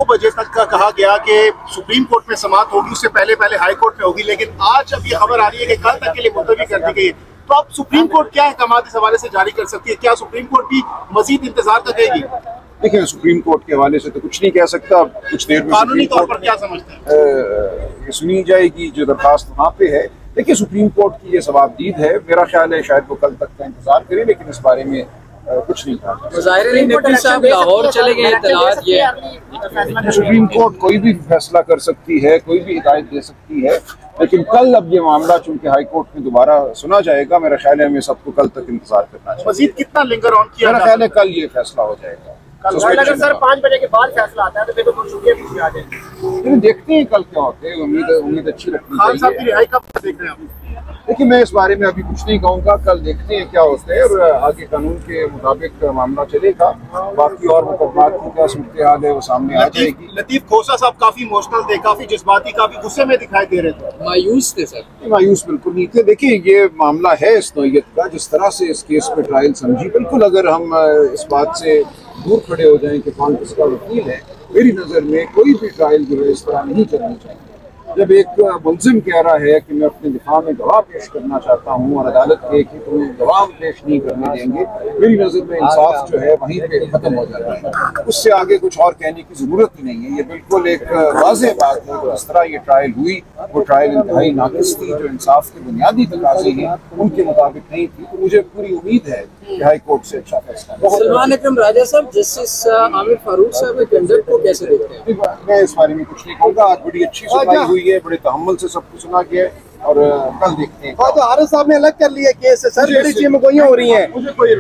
बजे तक का कहा गया कि सुप्रीम कोर्ट में समाअत होगी, उससे पहले पहले हाई कोर्ट में होगी, लेकिन आज अब ये खबर आ रही है कि कल तक के लिए मुलतवी कर दी गई है। तो अब सुप्रीम कोर्ट क्या अहकाम इस हवाले से जारी कर सकती है? क्या सुप्रीम कोर्ट भी मजीद इंतजार करेगी? देखिए, सुप्रीम कोर्ट के हवाले से तो कुछ नहीं कह सकता। कुछ देर में कानूनी तौर पर क्या समझते हैं? सुनी जाएगी जो दरखास्त वहाँ पे है। देखिए, सुप्रीम कोर्ट की ये सवाबदीद है, मेरा ख्याल है शायद वो कल तक का इंतजार करे, लेकिन इस बारे में कुछ नहीं कहा। लाहौर चले गए, सुप्रीम कोर्ट कोई भी फैसला कर सकती है, कोई भी हिदायत दे सकती है, लेकिन कल अब ये मामला चूंकि हाई कोर्ट में दोबारा सुना जाएगा, मेरा ख्याल है हमें सबको कल तक इंतजार करना चाहिए। मजीद कितना लिंगर ऑन किया? मेरा ख्याल है कल ये फैसला हो जाएगा। अगर सर 5 बजे के बाद फैसला आता है तो फिर तो मंशूरियत पीछे आ जाएगी। देखते हैं कल क्या होते हैं। उम्मीद अच्छी रखनी खान साहब की चाहिए। रिहाई कब देख रहे हैं आप? देखिए, मैं इस बारे में अभी कुछ नहीं कहूँगा, कल देखते हैं क्या होता है और आगे कानून के मुताबिक मामला चलेगा। बाकी और मुकदमात की क्या सूरत हाल है वो सामने आ जाएगी। लतीफ खोसा साहब काफी इमोशनल थे, काफी जज्बाती, काफी गुस्से में दिखाई दे रहे थे। मायूस थे सर? मायूस बिल्कुल नहीं थे। देखिए, ये मामला है इस नौयत का, जिस तरह से इस केस पे ट्रायल समझी, बिल्कुल अगर हम इस बात से दूर खड़े हो जाएं कि कौन किसका वकील है, मेरी नज़र में कोई भी ट्रायल जो है इस तरह नहीं चलनी चाहिए। जब एक मुलजिम कह रहा है कि मैं अपने दिफा में गवाह पेश करना चाहता हूँ और अदालत कहे कि तुम्हें गवाह पेश नहीं करने देंगे, मेरी नज़र में इंसाफ जो है वहीं पे खत्म हो जाता है। उससे आगे कुछ और कहने की ज़रूरत ही नहीं है। ये बिल्कुल एक वाज़ेह बात है कि जिस तरह ये ट्रायल हुई वो ट्रायल इंतहाई नाक़िस थी, जो इंसाफ के बुनियादी तकाज़े हैं उनके मुताबिक नहीं थी। तो मुझे पूरी उम्मीद है कि हाई कोर्ट से अच्छा फैसला। सलमान अकरम राजा साहब, जस्टिस आमिर फारूक साहब के कंडक्ट को कैसे देखते हैं? मैं इस बारे में कुछ नहीं कहूँगा। आज बड़ी अच्छी सुनवाई हुई है, बड़े तहम्मुल से सब कुछ सुना गया है और कल देखते हैं। तो हारिस साहब ने अलग कर लिया केस से सर, बड़ी चीमगोइयां हो रही हैं। मुझे कोई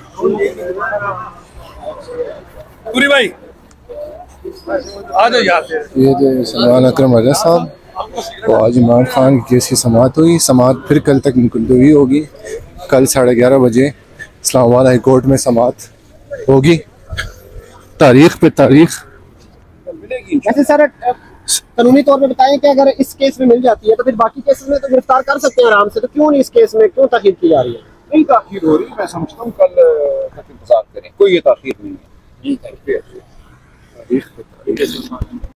पूरी भाई आ जाओ यार। ये जो सलमान अकरम राजा साहब, तो आज इमरान खान की केस की समाअत हुई। समाअत फिर कल तक मुलतवी होगी। कल 11:30 बजे इस्लामाबाद हाई कोर्ट में समाअत होगी। तारीख पे तारीख मिलेगी। वैसे सर कानूनी तौर पे बताएं कि अगर इस केस में मिल जाती है तो फिर बाकी केसेस में तो गिरफ्तार कर सकते हैं आराम से, तो क्यों नहीं इस केस में क्यों ताखीर की जा रही है? नहीं ताखीर हो रही, मैं समझता हूँ कल तक इंतजार करें, कोई ये ताखीर नहीं है।